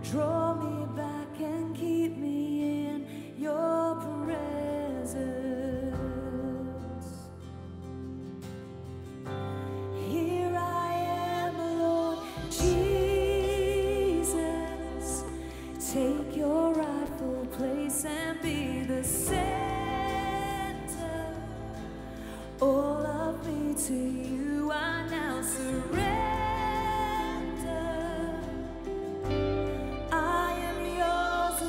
Draw me back and keep me in your presence. Here I am, Lord Jesus. Take your rightful place and be the center. All of me to you I now surrender. I am yours,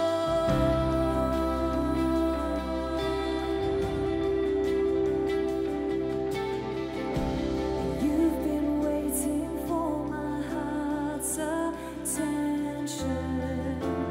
Lord. You've been waiting for my heart's attention.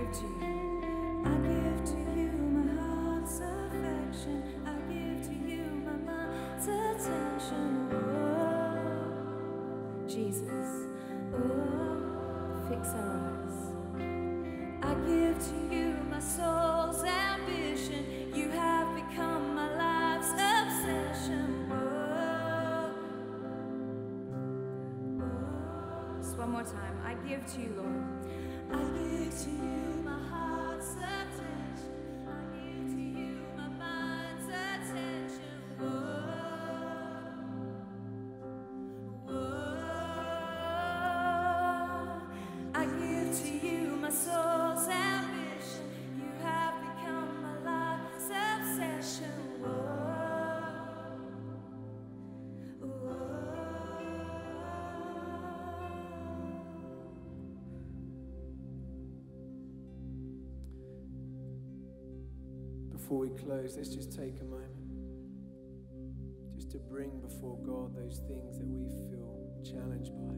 give to you. I give to you my heart's affection. I give to you my mind's attention. Oh, Jesus, oh, fix our eyes. I give to you my soul's ambition. You have become my life's obsession. Just one more time. I give to you, Lord. I give to you my heart's attention. I give to you my mind's attention. I give to you my soul's ambition. You have become my life's obsession. Before we close, let's just take a moment just to bring before God those things that we feel challenged by.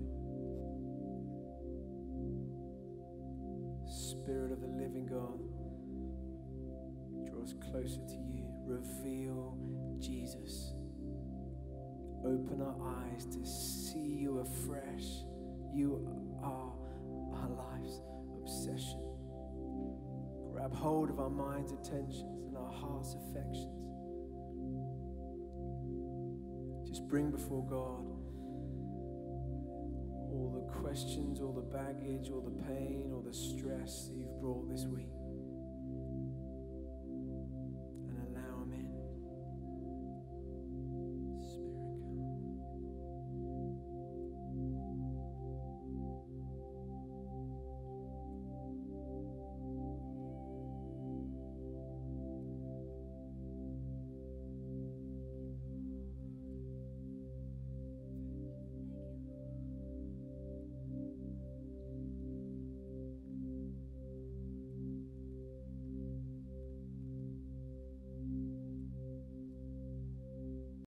Spirit of the living God, draw us closer to you. Reveal Jesus. Open our eyes to see you afresh. You are our life's obsession. Grab hold of our mind's attentions and our heart's affections. Just bring before God all the questions, all the baggage, all the pain, all the stress that you've brought this week.